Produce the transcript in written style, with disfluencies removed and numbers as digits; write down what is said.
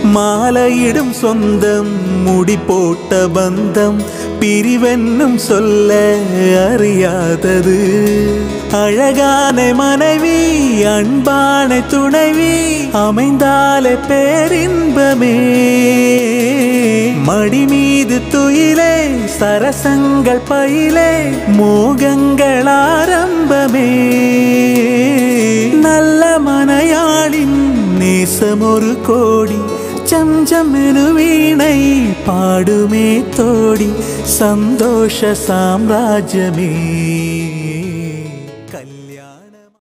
மாலையிடும் சொந்தம் முடி போட்ட பந்தம் பிரிவென்னும் சொல்ல அறியாதது அழகான மனைவி அன்பான துணைவி அமைந்தாலே பேரின்பமே மடி மீது துயிலே சரசங்கள் பயிலே மோகங்கள் ஆரம்பமே நல்ல மனையாளின் நேசம் ஒரு கோடி चमचम वीणै पाडुमे तोड़ी संतोष साम्राज्यमे।